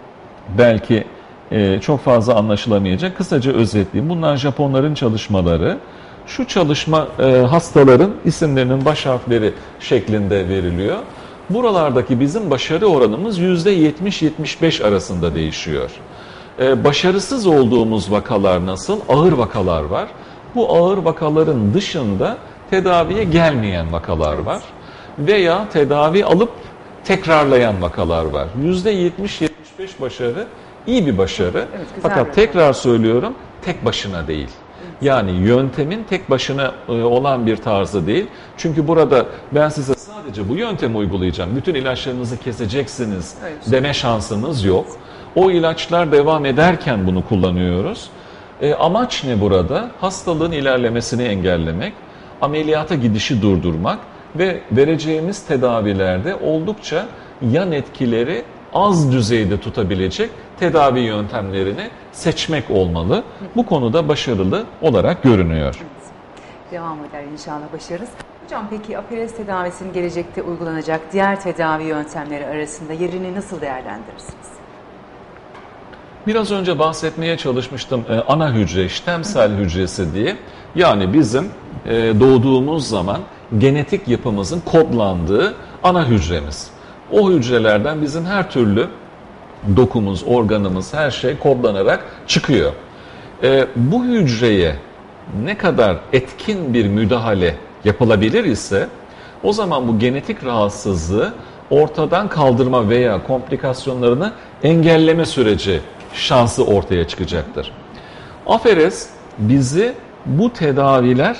belki e, çok fazla anlaşılamayacak. Kısaca özetleyeyim. Bunlar Japonların çalışmaları. Şu çalışma e, hastaların isimlerinin baş harfleri şeklinde veriliyor. Buralardaki bizim başarı oranımız yüzde yetmiş yetmiş beş arasında değişiyor. E, başarısız olduğumuz vakalar nasıl? Ağır vakalar var. Bu ağır vakaların dışında tedaviye gelmeyen vakalar var. Veya tedavi alıp tekrarlayan vakalar var. yüzde yetmiş yetmiş beş başarı iyi bir başarı. Evet, fakat tekrar söylüyorum, tek başına değil. Yani yöntemin tek başına olan bir tarzı değil. Çünkü burada ben size sadece bu yöntemi uygulayacağım, bütün ilaçlarınızı keseceksiniz deme şansımız yok. O ilaçlar devam ederken bunu kullanıyoruz. E, amaç ne burada? Hastalığın ilerlemesini engellemek, ameliyata gidişi durdurmak ve vereceğimiz tedavilerde oldukça yan etkileri az düzeyde tutabilecek tedavi yöntemlerini seçmek olmalı. Bu konuda başarılı olarak görünüyor. Devam eder inşallah, başarırız. Hocam peki aperes tedavisinin gelecekte uygulanacak diğer tedavi yöntemleri arasında yerini nasıl değerlendirirsiniz? Biraz önce bahsetmeye çalışmıştım e, ana hücre, işlemsel hücresi diye. Yani bizim e, doğduğumuz zaman genetik yapımızın kodlandığı ana hücremiz. O hücrelerden bizim her türlü dokumuz, organımız, her şey kodlanarak çıkıyor. E, bu hücreye ne kadar etkin bir müdahale yapılabilir ise o zaman bu genetik rahatsızlığı ortadan kaldırma veya komplikasyonlarını engelleme süreci şansı ortaya çıkacaktır. Aferes bizi bu tedaviler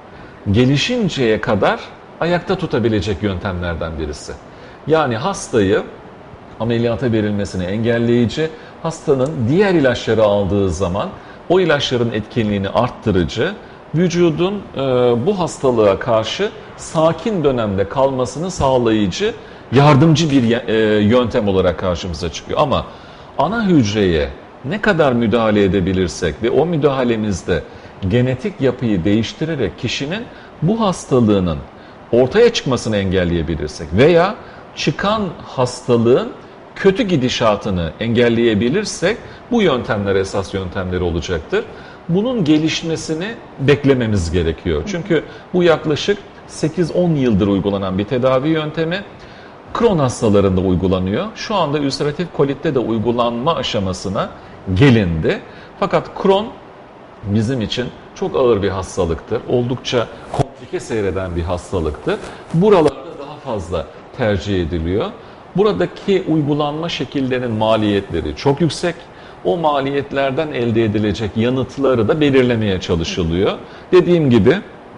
gelişinceye kadar ayakta tutabilecek yöntemlerden birisi. Yani hastayı ameliyata verilmesini engelleyici, hastanın diğer ilaçları aldığı zaman o ilaçların etkinliğini arttırıcı, vücudun e, bu hastalığa karşı sakin dönemde kalmasını sağlayıcı, yardımcı bir e, yöntem olarak karşımıza çıkıyor. Ama ana hücreye ne kadar müdahale edebilirsek ve o müdahalemizde genetik yapıyı değiştirerek kişinin bu hastalığının ortaya çıkmasını engelleyebilirsek veya çıkan hastalığın kötü gidişatını engelleyebilirsek bu yöntemler esas yöntemleri olacaktır. Bunun gelişmesini beklememiz gerekiyor. Çünkü bu yaklaşık sekiz on yıldır uygulanan bir tedavi yöntemi. Crohn hastalarında uygulanıyor. Şu anda ülseratif kolitte de uygulanma aşamasına gelindi. Fakat Crohn bizim için çok ağır bir hastalıktır. Oldukça komplike seyreden bir hastalıktır. Buralarda daha fazla tercih ediliyor. Buradaki uygulanma şekillerinin maliyetleri çok yüksek. O maliyetlerden elde edilecek yanıtları da belirlemeye çalışılıyor. Dediğim gibi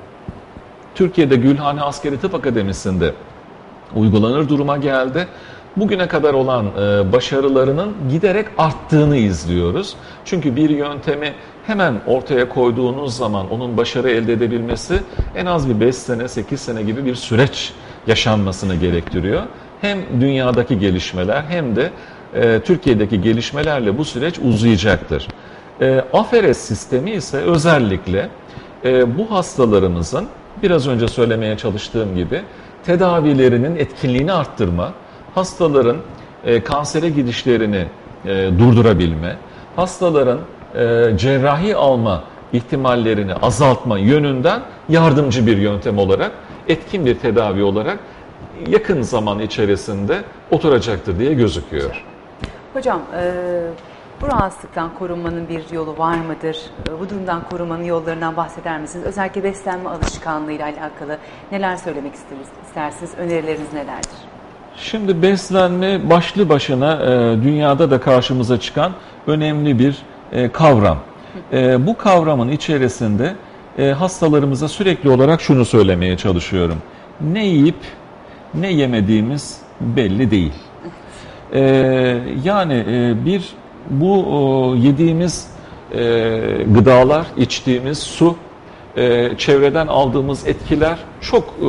Türkiye'de Gülhane Askeri Tıp Akademisi'nde uygulanır duruma geldi. Bugüne kadar olan e, başarılarının giderek arttığını izliyoruz. Çünkü bir yöntemi hemen ortaya koyduğunuz zaman onun başarı elde edebilmesi en az bir beş sene, sekiz sene gibi bir süreç yaşanmasını gerektiriyor. Hem dünyadaki gelişmeler hem de e, Türkiye'deki gelişmelerle bu süreç uzayacaktır. E, Aferes sistemi ise özellikle e, bu hastalarımızın biraz önce söylemeye çalıştığım gibi tedavilerinin etkinliğini arttırma, hastaların e, kansere gidişlerini e, durdurabilme, hastaların e, cerrahi alma ihtimallerini azaltma yönünden yardımcı bir yöntem olarak, etkin bir tedavi olarak yakın zaman içerisinde oturacaktır diye gözüküyor. Hocam, e, bu rahatsızlıktan korunmanın bir yolu var mıdır? E, bu durumdan korunmanın yollarından bahseder misiniz? Özellikle beslenme alışkanlığıyla alakalı neler söylemek istersiniz? Önerileriniz nelerdir? Şimdi beslenme başlı başına e, dünyada da karşımıza çıkan önemli bir e, kavram. E, bu kavramın içerisinde e, hastalarımıza sürekli olarak şunu söylemeye çalışıyorum. Ne yiyip ne yemediğimiz belli değil. E, yani e, bir bu o, yediğimiz e, gıdalar, içtiğimiz su, e, çevreden aldığımız etkiler çok e,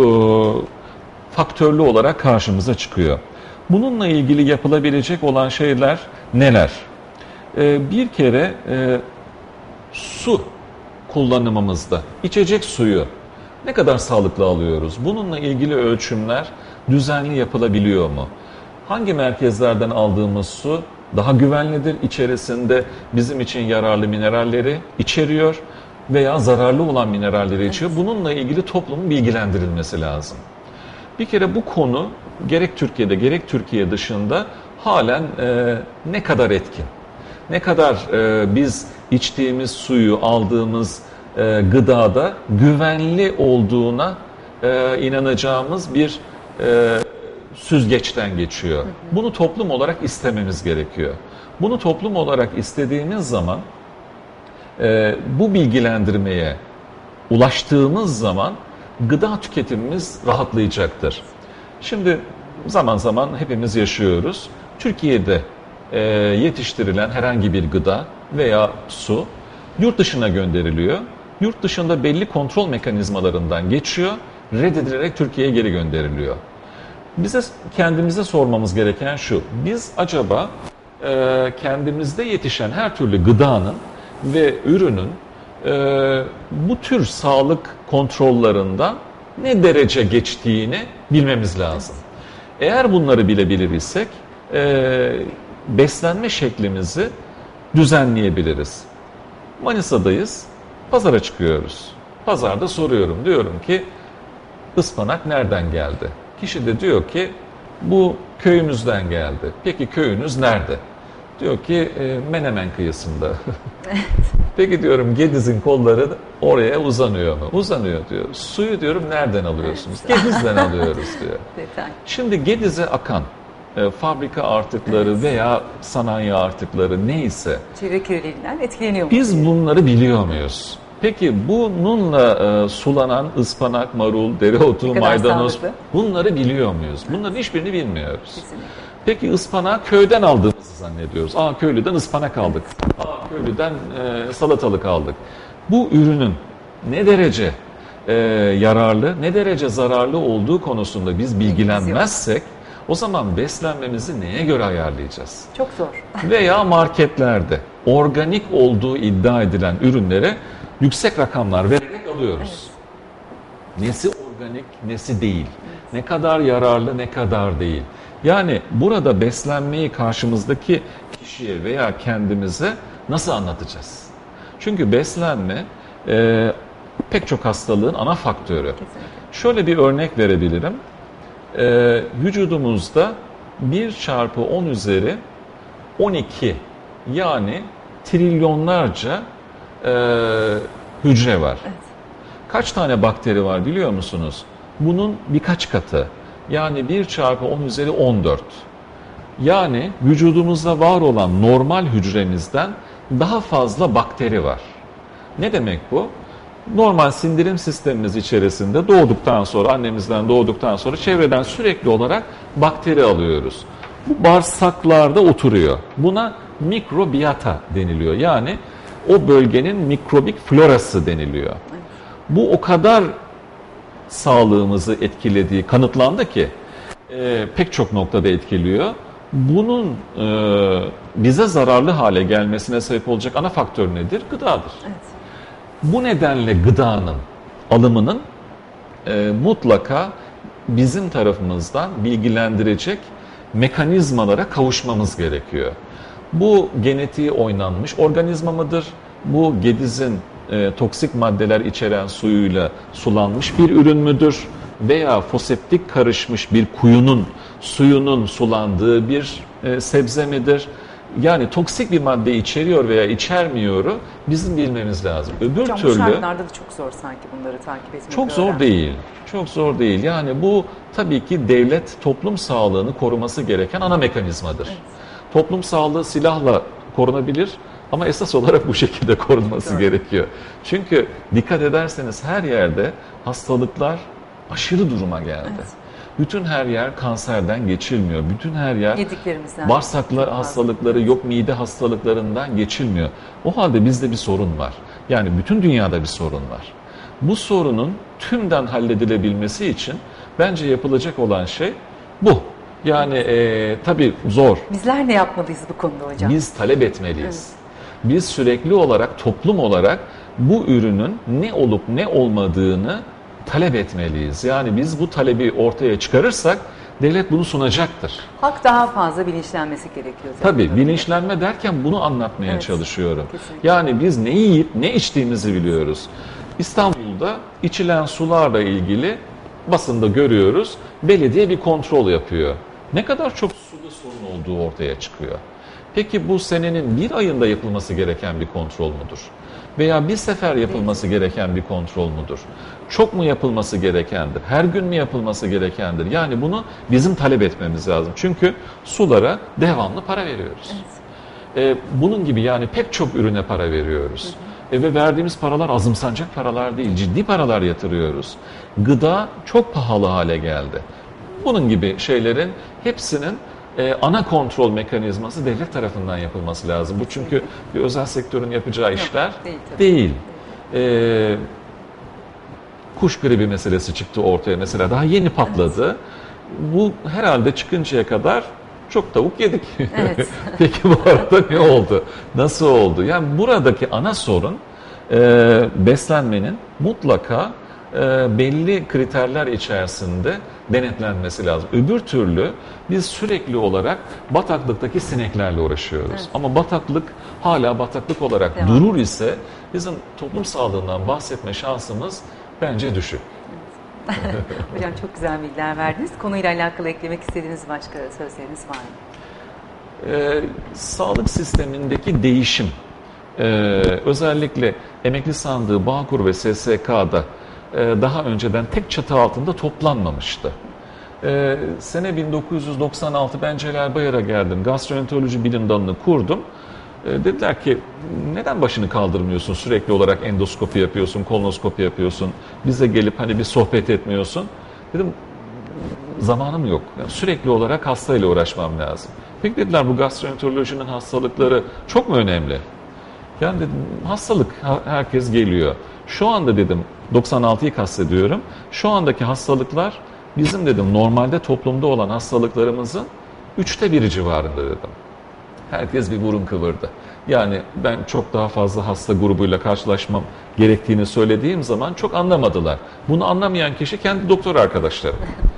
faktörlü olarak karşımıza çıkıyor. Bununla ilgili yapılabilecek olan şeyler neler? E, bir kere e, su kullanımımızda, içecek suyu ne kadar sağlıklı alıyoruz? Bununla ilgili ölçümler düzenli yapılabiliyor mu? Hangi merkezlerden aldığımız su daha güvenlidir? İçerisinde bizim için yararlı mineralleri içeriyor veya zararlı olan mineralleri içiyor. Bununla ilgili toplumun bilgilendirilmesi lazım. Bir kere bu konu gerek Türkiye'de gerek Türkiye dışında halen e, ne kadar etkin? Ne kadar e, biz içtiğimiz suyu, aldığımız e, gıdada güvenli olduğuna e, inanacağımız bir e, süzgeçten geçiyor. Bunu toplum olarak istememiz gerekiyor. Bunu toplum olarak istediğimiz zaman e, bu bilgilendirmeye ulaştığımız zaman gıda tüketimimiz rahatlayacaktır. Şimdi zaman zaman hepimiz yaşıyoruz. Türkiye'de e, yetiştirilen herhangi bir gıda veya su Yurt dışına gönderiliyor. Yurt dışında belli kontrol mekanizmalarından geçiyor, reddedilerek Türkiye'ye geri gönderiliyor. Bize kendimize sormamız gereken şu: biz acaba e, kendimizde yetişen her türlü gıdanın ve ürünün e, bu tür sağlık kontrollerinden ne derece geçtiğini bilmemiz lazım. Eğer bunları bilebilir isek e, beslenme şeklimizi düzenleyebiliriz. Manisa'dayız, pazara çıkıyoruz. Pazarda soruyorum, diyorum ki ıspanak nereden geldi? Kişi de diyor ki bu köyümüzden geldi. Peki köyünüz nerede? Diyor ki e, Menemen kıyısında. Peki diyorum, Gediz'in kolları oraya uzanıyor mu? Uzanıyor diyor. Suyu diyorum nereden alıyorsunuz? Gediz'den alıyoruz diyor. Şimdi Gediz'e akan e, fabrika artıkları evet. veya sanayi artıkları neyse çevre kirliliğinden etkileniyor mu? Biz bunları biliyor muyuz? Peki bununla e, sulanan ıspanak, marul, dereotu, maydanoz sağlıklı. Bunları biliyor muyuz? Bunların hiçbirini bilmiyoruz. Kesinlikle. Peki ıspanağı köyden aldığımızı zannediyoruz. Aa köylüden ıspanak aldık. Aa köylüden e, salatalık aldık. Bu ürünün ne derece e, yararlı, ne derece zararlı olduğu konusunda biz bilgilenmezsek o zaman beslenmemizi neye göre ayarlayacağız? Çok zor. Veya marketlerde organik olduğu iddia edilen ürünlere yüksek rakamlar vererek alıyoruz. Evet. Nesi organik, nesi değil. Evet. Ne kadar yararlı, ne kadar değil. Yani burada beslenmeyi karşımızdaki kişiye veya kendimize nasıl anlatacağız? Çünkü beslenme e, pek çok hastalığın ana faktörü. Kesinlikle. Şöyle bir örnek verebilirim. E, vücudumuzda bir çarpı on üzeri on iki yani trilyonlarca e, hücre var. Evet. Kaç tane bakteri var biliyor musunuz? Bunun birkaç katı. Yani bir çarpı on üzeri on dört. Yani vücudumuzda var olan normal hücremizden daha fazla bakteri var. Ne demek bu? Normal sindirim sistemimiz içerisinde doğduktan sonra, annemizden doğduktan sonra çevreden sürekli olarak bakteri alıyoruz. Bu bağırsaklarda oturuyor. Buna mikrobiyata deniliyor. Yani o bölgenin mikrobik florası deniliyor. Bu o kadar sağlığımızı etkilediği kanıtlandı ki e, pek çok noktada etkiliyor. Bunun e, bize zararlı hale gelmesine sebep olacak ana faktör nedir? Gıdadır. Evet. Bu nedenle gıdanın alımının e, mutlaka bizim tarafımızdan bilgilendirecek mekanizmalara kavuşmamız gerekiyor. Bu genetiği oynanmış organizma mıdır? Bu Gediz'in e, toksik maddeler içeren suyuyla sulanmış bir ürün müdür? Veya foseptik karışmış bir kuyunun suyunun sulandığı bir e, sebze midir? Yani toksik bir madde içeriyor veya içermiyoru bizim bilmemiz lazım. Öbür Hocam, türlü bu şartlarda da çok zor sanki bunları takip etmek. Çok zor değil. Çok zor değil. Yani bu tabii ki devlet toplum sağlığını koruması gereken ana mekanizmadır. Evet. Toplum sağlığı silahla korunabilir ama esas olarak bu şekilde korunması gerekiyor. Çünkü dikkat ederseniz her yerde hastalıklar aşırı duruma geldi. Evet. Bütün her yer kanserden geçilmiyor. Bütün her yer bağırsaklar hastalıkları, yok mide hastalıklarından geçilmiyor. O halde bizde bir sorun var. Yani bütün dünyada bir sorun var. Bu sorunun tümden halledilebilmesi için bence yapılacak olan şey bu. Yani e, tabii zor. Bizler ne yapmalıyız bu konuda hocam? Biz talep etmeliyiz. Evet. Biz sürekli olarak, toplum olarak bu ürünün ne olup ne olmadığını talep etmeliyiz. Yani biz bu talebi ortaya çıkarırsak devlet bunu sunacaktır. Halk daha fazla bilinçlenmesi gerekiyor. Zaten. Tabii bilinçlenme derken bunu anlatmaya evet, çalışıyorum. Kesinlikle. Yani biz ne yiyip ne içtiğimizi biliyoruz. İstanbul'da içilen sularla ilgili basında görüyoruz. Belediye bir kontrol yapıyor. Ne kadar çok suda sorun olduğu ortaya çıkıyor. Peki bu senenin bir ayında yapılması gereken bir kontrol mudur? Veya bir sefer yapılması gereken bir kontrol mudur? Çok mu yapılması gerekendir? Her gün mü yapılması gerekendir? Yani bunu bizim talep etmemiz lazım. Çünkü sulara devamlı para veriyoruz. Evet. Ee, bunun gibi yani pek çok ürüne para veriyoruz. Hı hı. E, ve verdiğimiz paralar azımsanacak paralar değil, ciddi paralar yatırıyoruz. Gıda çok pahalı hale geldi. Bunun gibi şeylerin hepsinin e, ana kontrol mekanizması devlet tarafından yapılması lazım. Bu çünkü bir özel sektörün yapacağı işler Yok, değil. Tabii. değil. E, kuş gribi meselesi çıktı ortaya mesela, daha yeni patladı. Evet. Bu herhalde çıkıncaya kadar çok tavuk yedik. Evet. Peki bu arada ne oldu? Nasıl oldu? Yani buradaki ana sorun e, beslenmenin mutlaka e, belli kriterler içerisinde denetlenmesi lazım. Öbür türlü biz sürekli olarak bataklıktaki sineklerle uğraşıyoruz. Evet. Ama bataklık hala bataklık olarak Devam. durur ise bizim toplum sağlığından bahsetme şansımız bence düşük. Hocam çok güzel bilgiler verdiniz. Konuyla alakalı eklemek istediğiniz başka sözleriniz var mı? Ee, sağlık sistemindeki değişim, ee, özellikle emekli sandığı, Bağkur ve S S K'da e, daha önceden tek çatı altında toplanmamıştı. Ee, sene bin dokuz yüz doksan altı ben Celal Bayar'a geldim, gastroenteroloji bilim dalını kurdum. Ee, dediler ki neden başını kaldırmıyorsun, sürekli olarak endoskopi yapıyorsun, kolonoskopi yapıyorsun, bize gelip hani bir sohbet etmiyorsun. Dedim zamanım yok, yani sürekli olarak hastayla uğraşmam lazım. Peki dediler, bu gastroenterolojinin hastalıkları çok mu önemli? Yani dedim hastalık, herkes geliyor. Şu anda dedim doksan altıyı kastediyorum. Şu andaki hastalıklar bizim dedim normalde toplumda olan hastalıklarımızın üçte biri civarında dedim. Herkes bir burun kıvırdı. Yani ben çok daha fazla hasta grubuyla karşılaşmam gerektiğini söylediğim zaman çok anlamadılar. Bunu anlamayan kişi kendi doktor arkadaşlarım.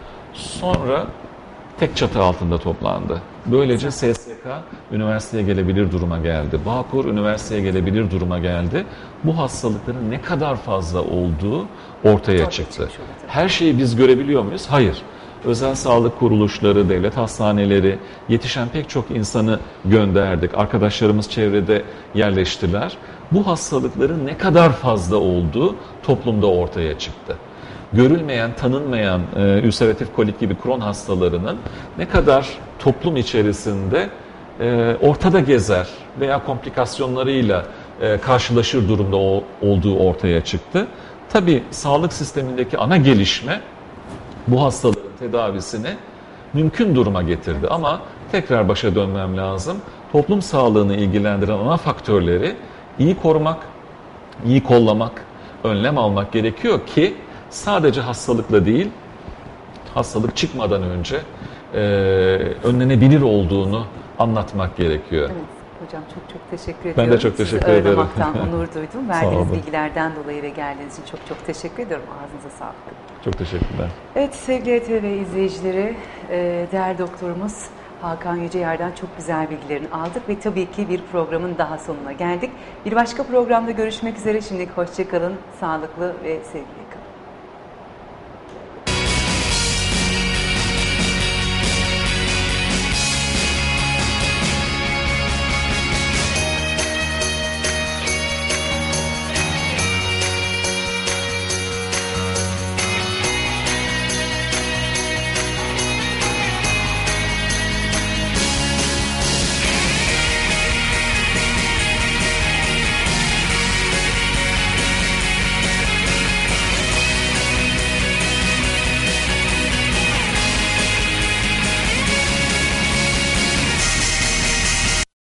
Sonra tek çatı altında toplandı. Böylece S S K üniversiteye gelebilir duruma geldi. Bağkur üniversiteye gelebilir duruma geldi. Bu hastalıkların ne kadar fazla olduğu ortaya çıktı. Her şeyi biz görebiliyor muyuz? Hayır. Özel sağlık kuruluşları, devlet hastaneleri, yetişen pek çok insanı gönderdik. Arkadaşlarımız çevrede yerleştiler. Bu hastalıkların ne kadar fazla olduğu toplumda ortaya çıktı. Görülmeyen, tanınmayan e, ülseratif kolit gibi Crohn hastalarının ne kadar toplum içerisinde e, ortada gezer veya komplikasyonlarıyla e, karşılaşır durumda o, olduğu ortaya çıktı. Tabii sağlık sistemindeki ana gelişme bu hastaların tedavisini mümkün duruma getirdi. Ama tekrar başa dönmem lazım. Toplum sağlığını ilgilendiren ana faktörleri iyi korumak, iyi kollamak, önlem almak gerekiyor ki sadece hastalıkla değil, hastalık çıkmadan önce e, önlenebilir olduğunu anlatmak gerekiyor. Evet. Hocam çok çok teşekkür ediyorum. Ben de çok teşekkür Sizi ederim. ağırlamaktan onur duydum. Verdiğiniz bilgilerden dolayı ve geldiğiniz için çok çok teşekkür ediyorum. Ağzınıza sağlık. Çok teşekkürler. Evet sevgili T V izleyicileri, değerli doktorumuz Hakan Yüceyer'den çok güzel bilgilerini aldık ve tabii ki bir programın daha sonuna geldik. Bir başka programda görüşmek üzere. Şimdilik hoşça kalın, sağlıklı ve sevgiyle kalın.